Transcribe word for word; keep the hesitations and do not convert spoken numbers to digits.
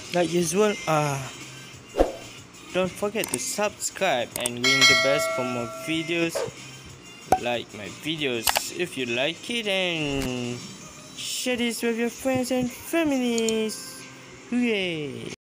Like usual, uh, don't forget to subscribe and ring the bell for more videos. Like my videos if you like it, and share this with your friends and families. Hooray!